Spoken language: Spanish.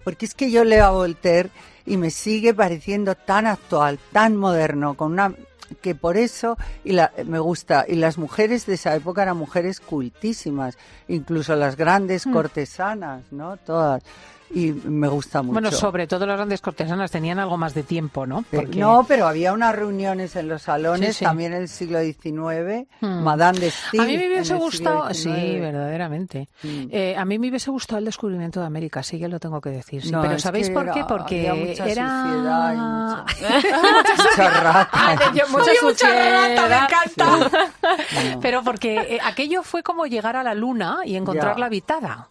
porque es que yo leo a Voltaire y me sigue pareciendo tan actual, tan moderno, que por eso me gusta. Y las mujeres de esa época eran mujeres cultísimas, incluso las grandes cortesanas, ¿no? Todas. Y me gusta mucho. Bueno, sobre todo las grandes cortesanas tenían algo más de tiempo, ¿no? Porque... No, pero había unas reuniones en los salones, sí. también en el siglo XIX, Madame de Staël. A mí me hubiese gustado, sí, verdaderamente. A mí me hubiese gustado el descubrimiento de América, sí que lo tengo que decir. Sí, no, pero ¿sabéis por qué? Porque había mucha era... suciedad y mucha rata. Mucha rata, me encanta. Sí. No. Pero porque aquello fue como llegar a la luna y encontrarla habitada.